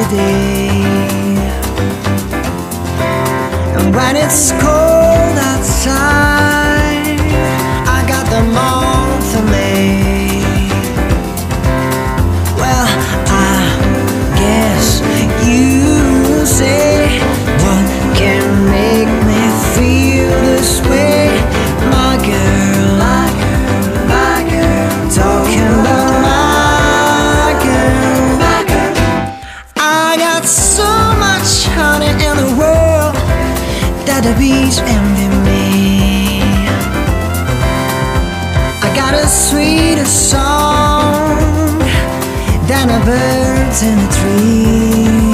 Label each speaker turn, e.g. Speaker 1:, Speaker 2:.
Speaker 1: day. And when it's cold outside, I got the month of May. Well, I guess you say, what can make me feel this way? My girl, my girl, my girl, talking about my girl, my girl. I got so much honey in the world that the bees envy me. I got a sweeter song than the birds in the trees.